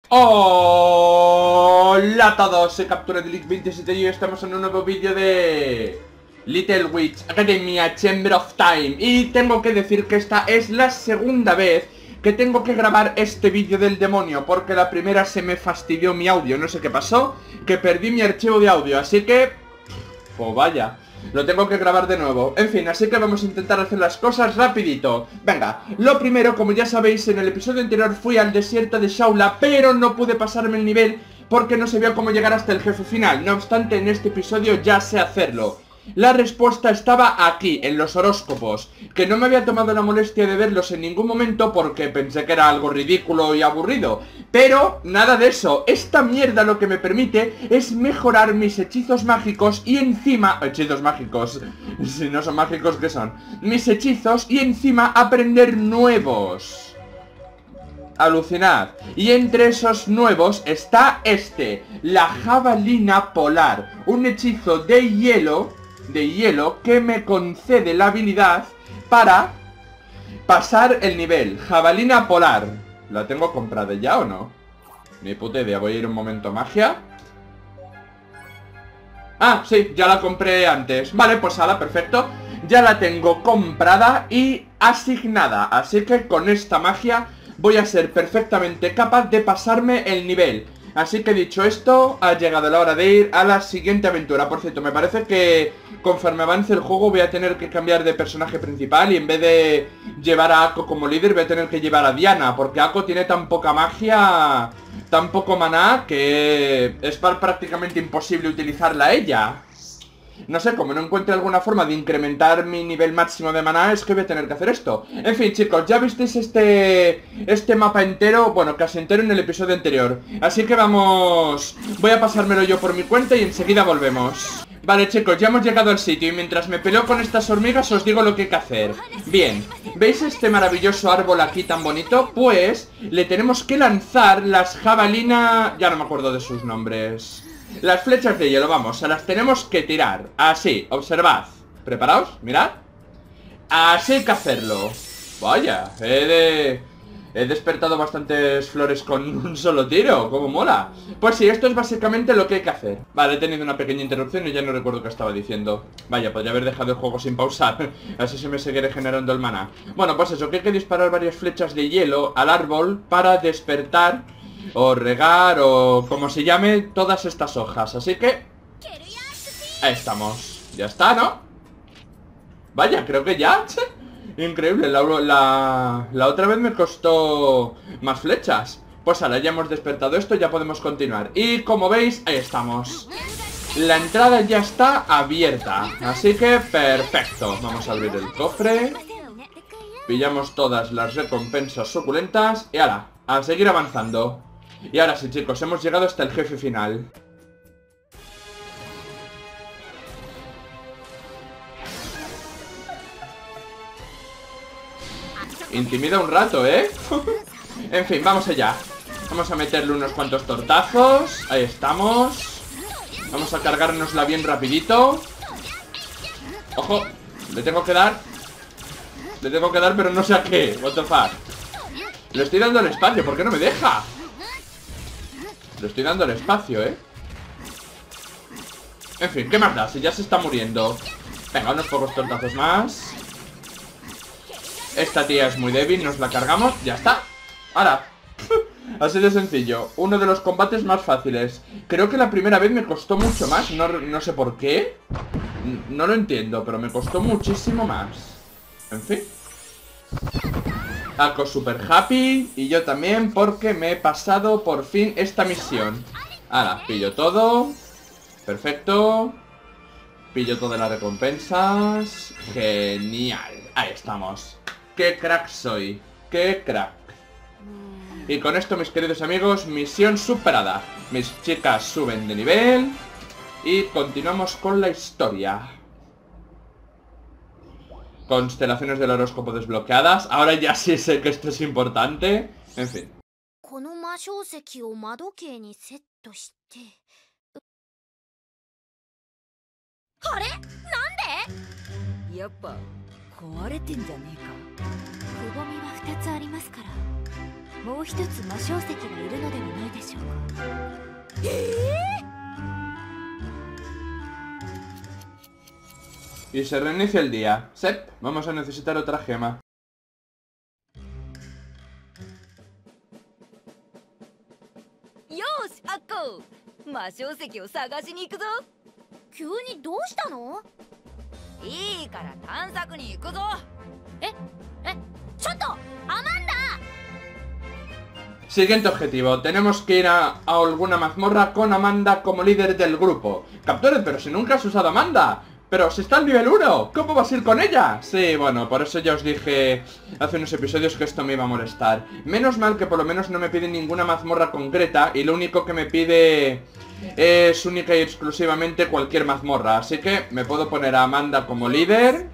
Hola a todos, soy Captura de League 27 y hoy estamos en un nuevo vídeo de Little Witch Academia Chamber of Time. Y tengo que decir que esta es la segunda vez que tengo que grabar este vídeo del demonio, porque la primera se me fastidió mi audio, no sé qué pasó, que perdí mi archivo de audio, así que... pues vaya, lo tengo que grabar de nuevo. En fin, así que vamos a intentar hacer las cosas rapidito. Venga, lo primero, como ya sabéis, en el episodio anterior fui al desierto de Shaula, pero no pude pasarme el nivel porque no se vio cómo llegar hasta el jefe final. No obstante, en este episodio ya sé hacerlo. La respuesta estaba aquí, en los horóscopos, que no me había tomado la molestia de verlos en ningún momento porque pensé que era algo ridículo y aburrido. Pero nada de eso, esta mierda lo que me permite es mejorar mis hechizos mágicos y encima... hechizos mágicos, si no son mágicos, ¿qué son? Mis hechizos y encima aprender nuevos. Alucinad. Y entre esos nuevos está este, la jabalina polar, un hechizo de hielo que me concede la habilidad para pasar el nivel. Jabalina polar. ¿La tengo comprada ya o no? Ni puta idea, voy a ir un momento a magia. Ah, sí, ya la compré antes. Vale, pues ala, perfecto. Ya la tengo comprada y asignada. Así que con esta magia voy a ser perfectamente capaz de pasarme el nivel. Así que dicho esto, ha llegado la hora de ir a la siguiente aventura. Por cierto, me parece que conforme avance el juego voy a tener que cambiar de personaje principal y en vez de llevar a Akko como líder voy a tener que llevar a Diana, porque Akko tiene tan poca magia, tan poco maná, que es prácticamente imposible utilizarla a ella. No sé, como no encuentre alguna forma de incrementar mi nivel máximo de maná, es que voy a tener que hacer esto. En fin, chicos, ya visteis este mapa entero, bueno, casi entero en el episodio anterior. Así que vamos... voy a pasármelo yo por mi cuenta y enseguida volvemos. Vale, chicos, ya hemos llegado al sitio y mientras me peleo con estas hormigas os digo lo que hay que hacer. Bien, ¿veis este maravilloso árbol aquí tan bonito? Pues le tenemos que lanzar las jabalinas... ya no me acuerdo de sus nombres... las flechas de hielo, vamos, se las tenemos que tirar. Así, observad. ¿Preparaos? Mirad. Así hay que hacerlo. Vaya, he despertado bastantes flores con un solo tiro. ¡Cómo mola! Pues sí, esto es básicamente lo que hay que hacer. Vale, he tenido una pequeña interrupción y ya no recuerdo qué estaba diciendo. Vaya, podría haber dejado el juego sin pausar. Así se me sigue regenerando el maná. Bueno, pues eso, que hay que disparar varias flechas de hielo al árbol para despertar... o regar, o como se llame, todas estas hojas. Así que... ahí estamos. Ya está, ¿no? Vaya, creo que ya. Increíble, la otra vez me costó más flechas. Pues ahora ya hemos despertado esto, ya podemos continuar. Y como veis, ahí estamos. La entrada ya está abierta. Así que perfecto. Vamos a abrir el cofre. Pillamos todas las recompensas suculentas. Y ahora, a seguir avanzando. Y ahora sí, chicos, hemos llegado hasta el jefe final. Intimida un rato, ¿eh? En fin, vamos allá. Vamos a meterle unos cuantos tortazos. Ahí estamos. Vamos a cargárnosla bien rapidito. Ojo, le tengo que dar. Le tengo que dar, pero no sé a qué. What the fuck. Le estoy dando el espacio, ¿por qué no me deja? Le estoy dando el espacio, ¿eh? En fin, ¿qué más da? Si ya se está muriendo. Venga, unos pocos tortazos más. Esta tía es muy débil, nos la cargamos. Ya está. Ahora. Así de sencillo. Uno de los combates más fáciles. Creo que la primera vez me costó mucho más. No sé por qué. No lo entiendo, pero me costó muchísimo más. En fin. Akko super happy. Y yo también, porque me he pasado por fin esta misión. Ahora, pillo todo. Perfecto. Pillo todas las recompensas. Genial. Ahí estamos. Qué crack soy. Qué crack. Y con esto, mis queridos amigos, misión superada. Mis chicas suben de nivel. Y continuamos con la historia. Constelaciones del horóscopo desbloqueadas. Ahora ya sí sé que esto es importante. En fin. Y se reinicia el día. Sep, vamos a necesitar otra gema. ¡Yosh, Akko! ¡Mashōsekiを探しに行くぞ! 急にどうしたの？ いいから探索に行くぞ! ちょっとアマンダ！ Siguiente objetivo, tenemos que ir a alguna mazmorra con Amanda como líder del grupo. Capture, pero si nunca has usado a Amanda. Pero si está al nivel 1, ¿cómo vas a ir con ella? Sí, bueno, por eso ya os dije hace unos episodios que esto me iba a molestar. Menos mal que por lo menos no me pide ninguna mazmorra concreta y lo único que me pide es única y exclusivamente cualquier mazmorra. Así que me puedo poner a Amanda como líder.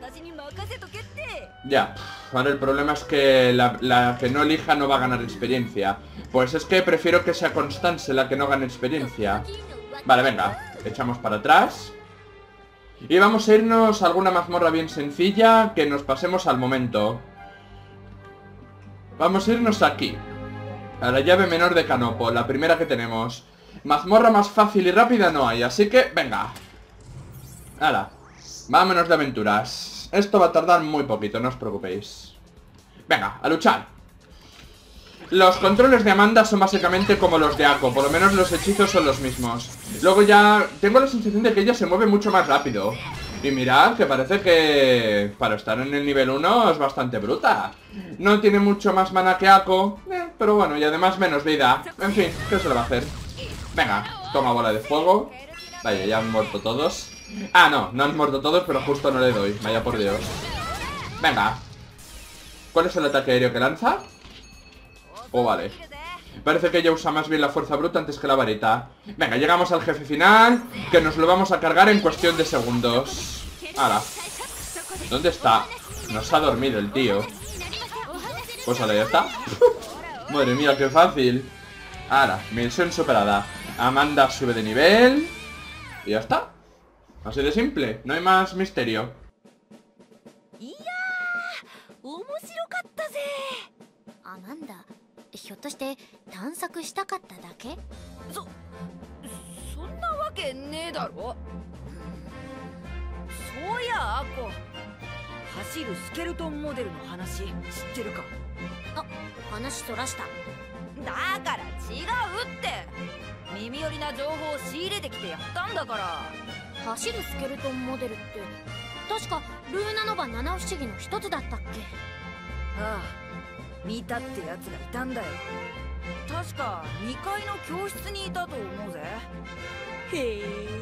Ya, ahora el problema es que la que no elija no va a ganar experiencia. Pues es que prefiero que sea Constance la que no gane experiencia. Vale, venga, echamos para atrás. Y vamos a irnos a alguna mazmorra bien sencilla, que nos pasemos al momento. Vamos a irnos aquí, a la llave menor de Canopo, la primera que tenemos. Mazmorra más fácil y rápida no hay, así que venga. ¡Hala! Vámonos de aventuras. Esto va a tardar muy poquito, no os preocupéis. Venga, a luchar. Los controles de Amanda son básicamente como los de Akko, por lo menos los hechizos son los mismos. Luego ya tengo la sensación de que ella se mueve mucho más rápido. Y mirad que parece que para estar en el nivel 1 es bastante bruta. No tiene mucho más mana que Akko, pero bueno, y además menos vida. En fin, ¿qué se le va a hacer? Venga, toma bola de fuego. Vaya, ya han muerto todos. Ah, no han muerto todos, pero justo no le doy. Vaya por Dios. Venga. ¿Cuál es el ataque aéreo que lanza? Oh, vale. Parece que ella usa más bien la fuerza bruta antes que la varita. Venga, llegamos al jefe final, que nos lo vamos a cargar en cuestión de segundos. ¡Hala! ¿Dónde está? Nos ha dormido el tío. Pues ahora ya está. Madre mía, qué fácil. ¡Hala! Misión superada. Amanda sube de nivel. Y ya está. Así de simple, no hay más misterio. Amanda, ひょっとして探索したかっただけ？ そんなわけねえだろ。そういやアコ、走るスケルトンモデルの話知ってるか？ あ、話そらした。 だから違うって。耳寄りな情報を仕入れてきてやったんだから。 走るスケルトンモデルって確かルーナノバ七不思議の一つだったっけ？ ああ、見たってやつがいたんだよ。確か2階の教室にいたと思うぜ。へえ。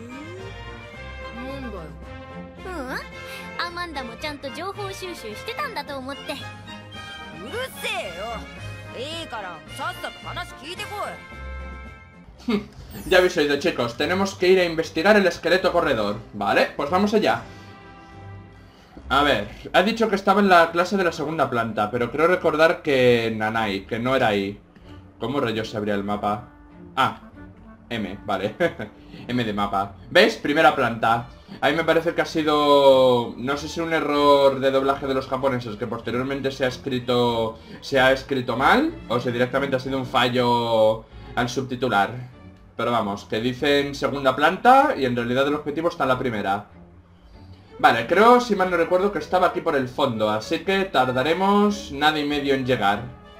なんだよ。 アマンダもちゃんと情報収集してたんだと思って。 うるせえよ。いいからさっさと話聞いてこい。 Ya habéis oído, chicos, tenemos que ir a investigar el esqueleto corredor. Vale, pues vamos allá. A ver, ha dicho que estaba en la clase de la segunda planta, pero creo recordar que Nanai, que no era ahí. ¿Cómo rayos se abría el mapa? Ah, M, vale. M de mapa. ¿Veis? Primera planta. Ahí me parece que ha sido... no sé si un error de doblaje de los japoneses, que posteriormente se ha escrito mal, o si directamente ha sido un fallo al subtitular. Pero vamos, que dicen segunda planta y en realidad el objetivo está en la primera. Vale, creo, si mal no recuerdo, que estaba aquí por el fondo, así que tardaremos nada y medio en llegar.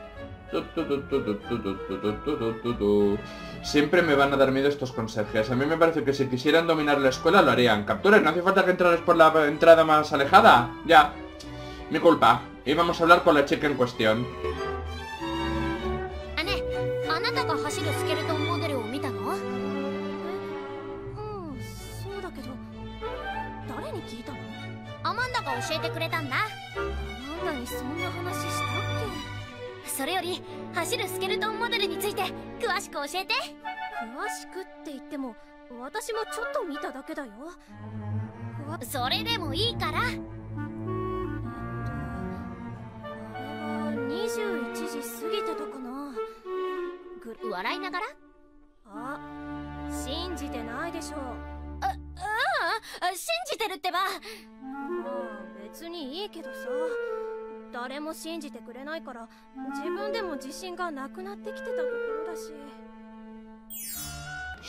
Siempre me van a dar miedo estos conserjes. A mí me parece que si quisieran dominar la escuela lo harían. Capturen, no hace falta que entrares por la entrada más alejada. Ya, mi culpa. Y vamos a hablar con la chica en cuestión.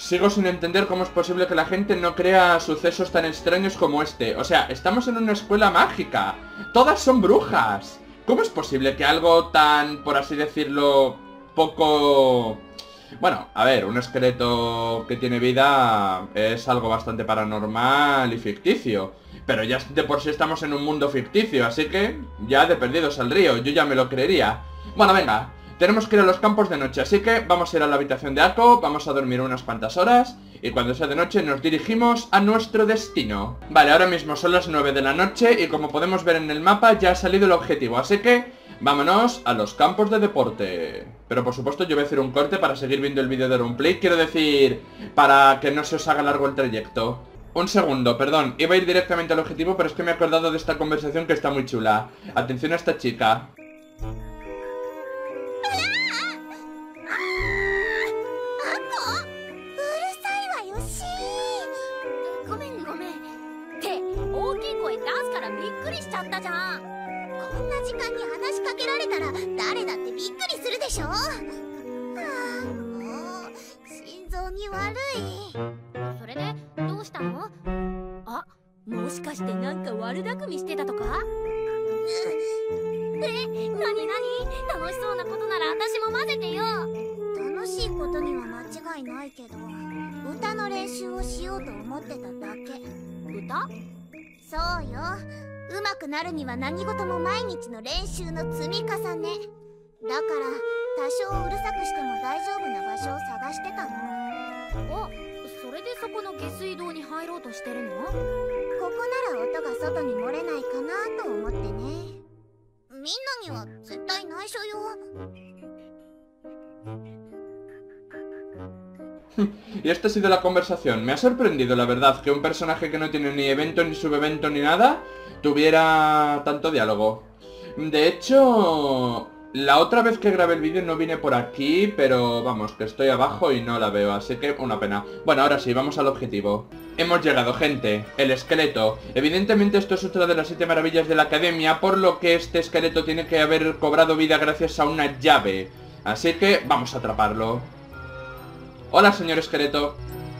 Sigo sin entender cómo es posible que la gente no crea sucesos tan extraños como este. O sea, estamos en una escuela mágica. Todas son brujas. ¿Cómo es posible que algo tan, por así decirlo, poco... Bueno, a ver, un esqueleto que tiene vida es algo bastante paranormal y ficticio. Pero ya de por sí estamos en un mundo ficticio, así que ya de perdidos al río, yo ya me lo creería. Bueno, venga, tenemos que ir a los campos de noche, así que vamos a ir a la habitación de Ako, vamos a dormir unas cuantas horas y cuando sea de noche nos dirigimos a nuestro destino. Vale, ahora mismo son las 9 de la noche y como podemos ver en el mapa ya ha salido el objetivo, así que vámonos a los campos de deporte. Pero por supuesto yo voy a hacer un corte para seguir viendo el vídeo de Runplay, quiero decir, para que no se os haga largo el trayecto. Un segundo, perdón, iba a ir directamente al objetivo, pero es que me he acordado de esta conversación que está muy chula. Atención a esta chica. もしかしてなんか悪巧みしてたとか？なに楽しそうなことなら私も混ぜてよ。 楽しいことには間違いないけど、歌の練習をしようと思ってただけ。 歌？ そうよ。上手くなるには何事も毎日の練習の積み重ね。だから多少うるさくしても大丈夫な場所を探してたの。 あ、それでそこの下水道に入ろうとしてるの？ ここなら音が外に漏れないかなと思ってね。みんなには絶対内緒よ。 Y esta ha sido la conversación. Me ha sorprendido, la verdad, que un personaje que no tiene ni evento, ni subevento, ni nada, tuviera tanto diálogo. De hecho, la otra vez que grabé el vídeo no vine por aquí, pero vamos, que estoy abajo y no la veo, así que una pena. Bueno, ahora sí, vamos al objetivo. Hemos llegado, gente. El esqueleto. Evidentemente esto es otra de las 7 maravillas de la academia, por lo que este esqueleto tiene que haber cobrado vida gracias a una llave. Así que vamos a atraparlo. Hola, señor esqueleto.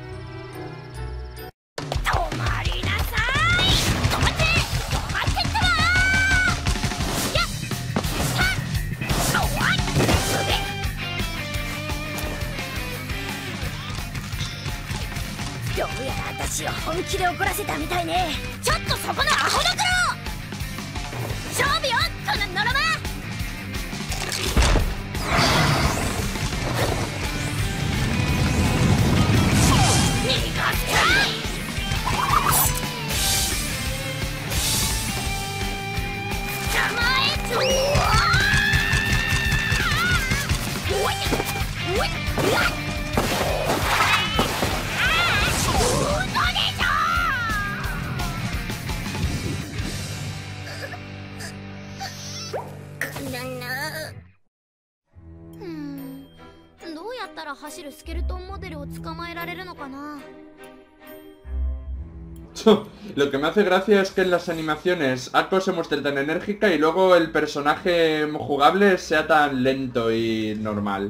Lo que me hace gracia es que en las animaciones Ako se muestre tan enérgica y luego el personaje jugable sea tan lento y normal.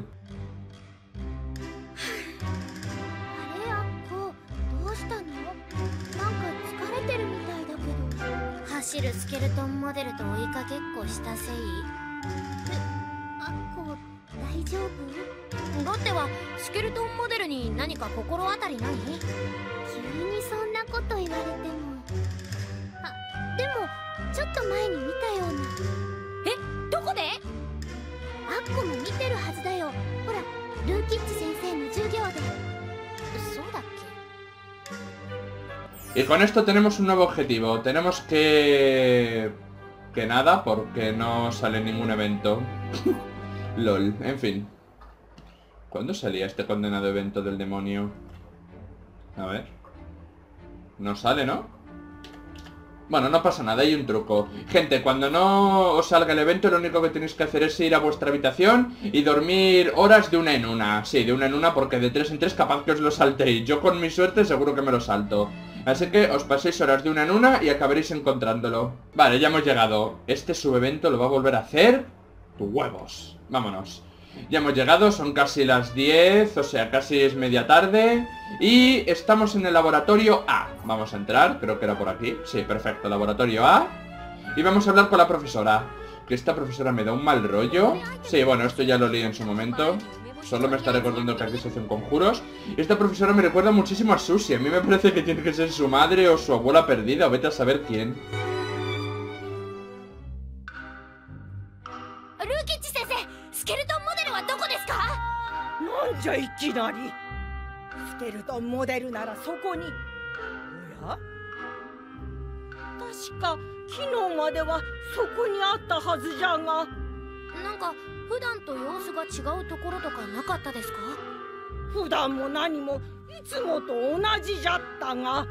Y con esto tenemos un nuevo objetivo. Tenemos que nada, porque no sale ningún evento. LOL, en fin. ¿Cuándo salía este condenado evento del demonio? A ver. No sale, ¿no? Bueno, no pasa nada, hay un truco. Gente, cuando no os salga el evento, lo único que tenéis que hacer es ir a vuestra habitación y dormir horas de una en una. Sí, de una en una, porque de 3 en 3 capaz que os lo saltéis. Yo con mi suerte seguro que me lo salto. Así que os paséis horas de una en una y acabaréis encontrándolo. Vale, ya hemos llegado. Este subevento lo va a volver a hacer... ¡Tu huevos! Vámonos. Ya hemos llegado, son casi las 10, o sea, casi es media tarde. Y estamos en el laboratorio A. Vamos a entrar, creo que era por aquí. Sí, perfecto, laboratorio A. Y vamos a hablar con la profesora. Que esta profesora me da un mal rollo. Sí, bueno, esto ya lo leí en su momento. Solo me está recordando que aquí se hacen conjuros. Y esta profesora me recuerda muchísimo a Susie. A mí me parece que tiene que ser su madre o su abuela perdida, o vete a saber quién. Rukichi sensei, skeleton model wa doko desu ka? なんじゃいきなりスケルトンモデルならそこに。おや、確か昨日まではそこにあったはずじゃが。 なんか普段と様子が違うところとかなかったですか？ 普段も何もいつもと同じじゃったが。 何か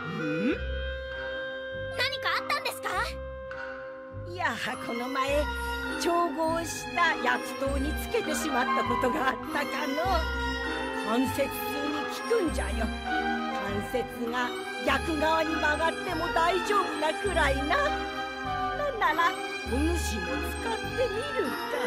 あったんですか？ いや、この前調合した薬湯につけてしまったことがあったかの。関節痛に効くんじゃよ。関節が逆側に曲がっても大丈夫なくらいな。なんならお主も使ってみるか。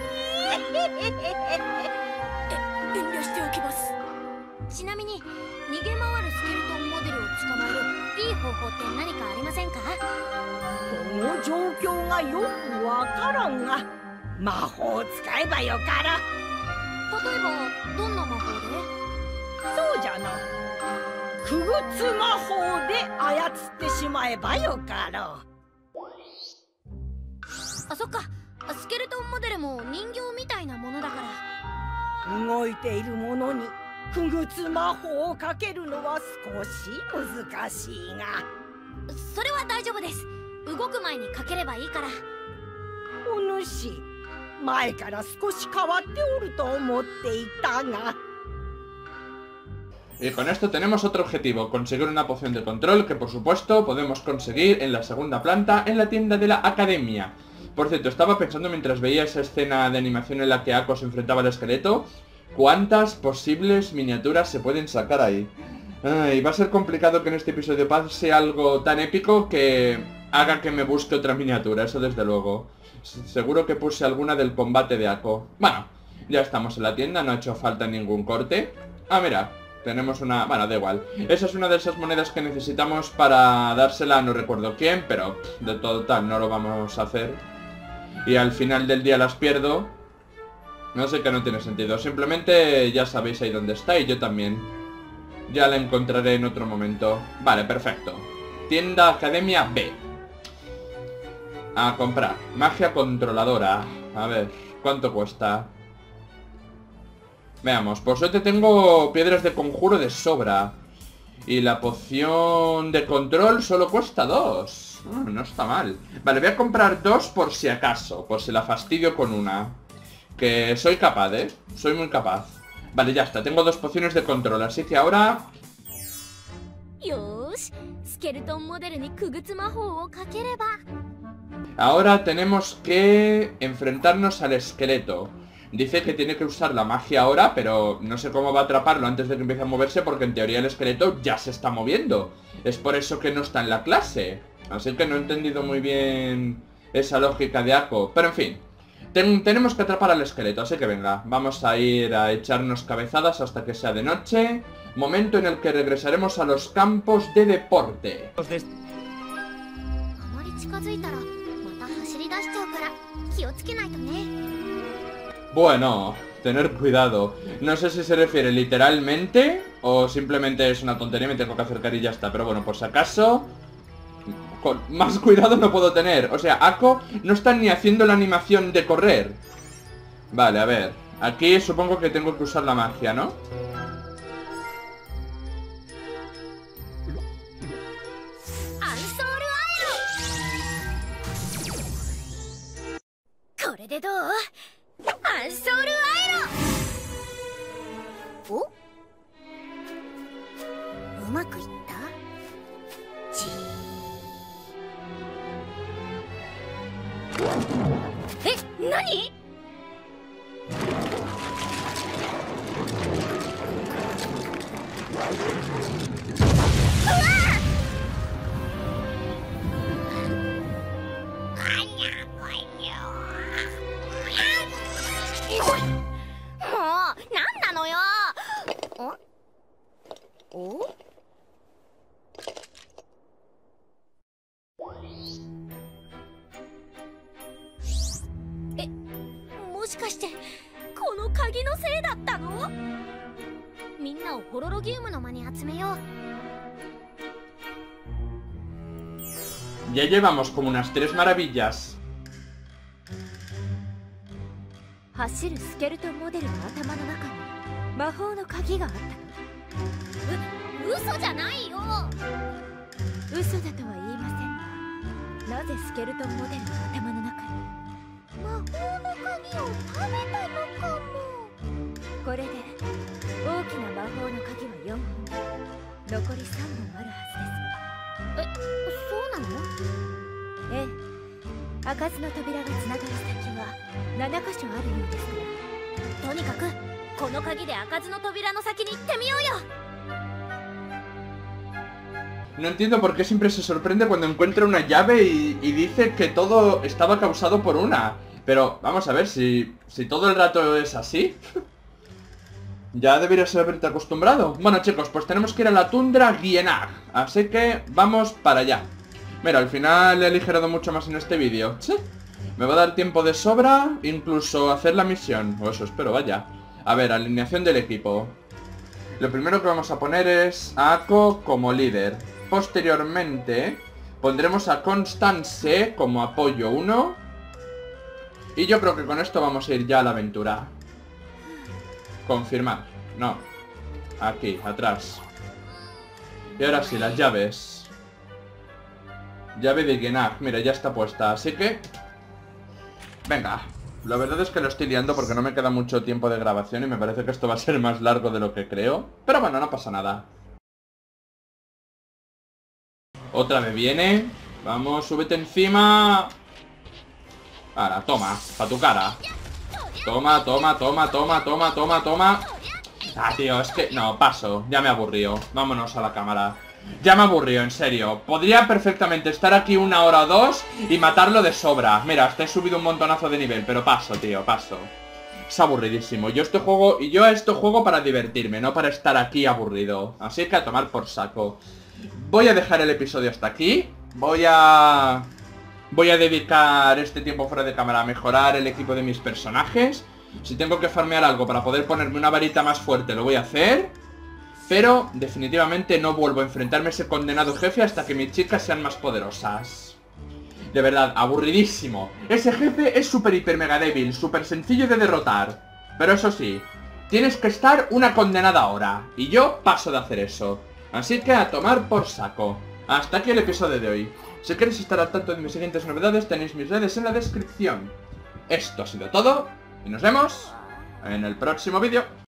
遠慮しておきます。ちなみに逃げ回るスケルトンモデルを捕まえるいい方法って何かありませんか？ この状況がよくわからんが、魔法を使えばよかろ。 例えばどんな魔法で？ そうじゃな、くぐつ魔法で操ってしまえばよかろう。 あ、そっか。スケルトンモデルも人形みたいなものだから。 動いているものにくぐつ魔法をかけるのは少し難しいが。 それは大丈夫です。動く前にかければいいから。 お主、前から少し変わっておると思っていたが。 Y con esto tenemos otro objetivo, conseguir una poción de control que por supuesto podemos conseguir en la segunda planta en la tienda de la academia. Por cierto, estaba pensando mientras veía esa escena de animación en la que Ako se enfrentaba al esqueleto, ¿cuántas posibles miniaturas se pueden sacar ahí? Ay, va a ser complicado que en este episodio pase algo tan épico que haga que me busque otra miniatura, eso desde luego. Seguro que puse alguna del combate de Ako. Bueno, ya estamos en la tienda, no ha hecho falta ningún corte. Ah, mira, tenemos una... Bueno, da igual. Esa es una de esas monedas que necesitamos para dársela a no recuerdo quién, pero de todo tal no lo vamos a hacer. Y al final del día las pierdo. No sé, que no tiene sentido. Simplemente ya sabéis ahí dónde está y yo también. Ya la encontraré en otro momento. Vale, perfecto. Tienda Academia B. A comprar. Magia controladora. A ver, ¿cuánto cuesta? Veamos, por suerte tengo piedras de conjuro de sobra. Y la poción de control solo cuesta 2. No está mal. Vale, voy a comprar 2 por si acaso. Por si la fastidio con una. Que soy capaz, ¿eh? Soy muy capaz. Vale, ya está, tengo 2 pociones de control. Así que ahora... Ahora tenemos que enfrentarnos al esqueleto. Dice que tiene que usar la magia ahora, pero no sé cómo va a atraparlo antes de que empiece a moverse, porque en teoría el esqueleto ya se está moviendo. Es por eso que no está en la clase. Así que no he entendido muy bien esa lógica de Ako. Pero en fin, tenemos que atrapar al esqueleto, así que venga, vamos a ir a echarnos cabezadas hasta que sea de noche. Momento en el que regresaremos a los campos de deporte. Bueno, tener cuidado. No sé si se refiere literalmente o simplemente es una tontería y me tengo que acercar y ya está. Pero bueno, por si acaso, con más cuidado no puedo tener. O sea, Ako no está ni haciendo la animación de correr. Vale, a ver. Aquí supongo que tengo que usar la magia, ¿no? ¿Nani? おもしかしてこの鍵のせいだったの？みんなをホロロギウムの間に集めよう。 Ya llevamos como unas 3 maravillas. 走るスケルトンモデルの頭の中に魔法の鍵があった。嘘じゃないよ。 嘘だとは言いませんが、なぜスケルトンモデルの頭の中に魔法の鍵を食べたのかも。 これで大きな魔法の鍵は4本、残り3本あるはずです。 そうなの？ ええ、開かずの扉がつながる先は7箇所あるようですから。 とにかくこの鍵で開かずの扉の先に行ってみようよ。 No entiendo por qué siempre se sorprende cuando encuentra una llave y dice que todo estaba causado por una. Pero vamos a ver, si todo el rato es así, ya deberías haberte acostumbrado. Bueno, chicos, pues tenemos que ir a la tundra Gienah, así que vamos para allá. Mira, al final he aligerado mucho más en este vídeo. ¿Sí? Me va a dar tiempo de sobra, incluso hacer la misión. O eso espero, vaya. A ver, alineación del equipo. Lo primero que vamos a poner es a Ako como líder. Posteriormente pondremos a Constance como apoyo 1. Y yo creo que con esto vamos a ir ya a la aventura. Confirmar. No. Aquí, atrás. Y ahora sí, las llaves. Llave de Gienah. Mira, ya está puesta. Así que... venga. La verdad es que lo estoy liando porque no me queda mucho tiempo de grabación y me parece que esto va a ser más largo de lo que creo. Pero bueno, no pasa nada. Otra vez viene. Vamos, súbete encima. Ahora, toma, pa' tu cara. Toma, toma, toma, toma, toma, toma, toma. Ah, tío, es que... no, paso, ya me aburrió. Vámonos a la cámara. Ya me aburrió, en serio. Podría perfectamente estar aquí 1 hora o 2 y matarlo de sobra. Mira, hasta he subido un montonazo de nivel, pero paso, tío, paso. Es aburridísimo. Yo a esto juego para divertirme, no para estar aquí aburrido. Así que a tomar por saco. Voy a dejar el episodio hasta aquí. Voy a dedicar este tiempo fuera de cámara a mejorar el equipo de mis personajes. Si tengo que farmear algo para poder ponerme una varita más fuerte, lo voy a hacer. Pero definitivamente no vuelvo a enfrentarme a ese condenado jefe hasta que mis chicas sean más poderosas. De verdad, aburridísimo. Ese jefe es súper hiper mega débil, súper sencillo de derrotar. Pero eso sí, tienes que estar una condenada hora. Y yo paso de hacer eso. Así que a tomar por saco. Hasta aquí el episodio de hoy. Si queréis estar al tanto de mis siguientes novedades, tenéis mis redes en la descripción. Esto ha sido todo y nos vemos en el próximo vídeo.